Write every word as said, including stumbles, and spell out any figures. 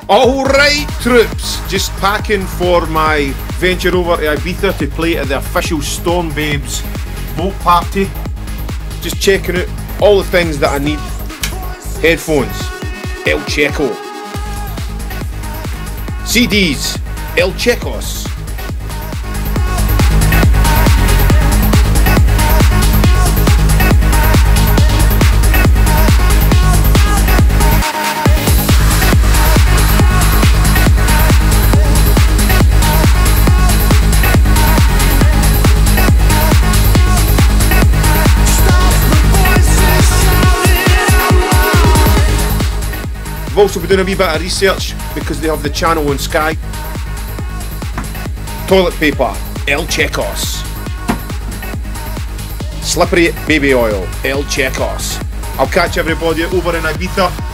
Alright troops, just packing for my venture over to Ibiza to play at the official Storm Babes boat party. Just checking out all the things that I need. Headphones, El Checo. C Ds, El Checos. I've also been doing a wee bit of research because they have the channel on Sky. Toilet paper, El Checos. Slippery baby oil, El Checos. I'll catch everybody over in Ibiza.